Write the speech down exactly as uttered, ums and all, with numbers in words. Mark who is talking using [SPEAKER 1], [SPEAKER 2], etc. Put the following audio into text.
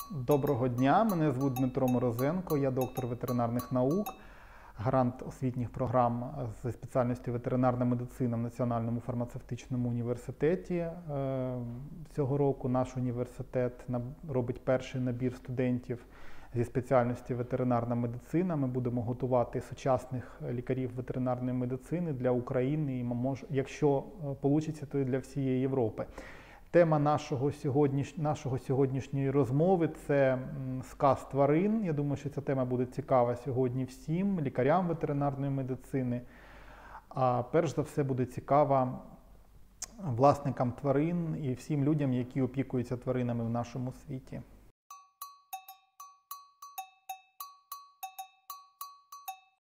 [SPEAKER 1] Доброго дня, мене звуть Дмитро Морозенко, я доктор ветеринарних наук, грант освітніх програм зі спеціальністю ветеринарна медицина в Національному фармацевтичному університеті. Цього року наш університет робить перший набір студентів зі спеціальності ветеринарна медицина. Ми будемо готувати сучасних лікарів ветеринарної медицини для України і, якщо вийде, то і для всієї Європи. Тема нашого, сьогодніш... нашого сьогоднішньої розмови – це сказ тварин. Я думаю, що ця тема буде цікава сьогодні всім лікарям ветеринарної медицини. А перш за все буде цікава власникам тварин і всім людям, які опікуються тваринами в нашому світі.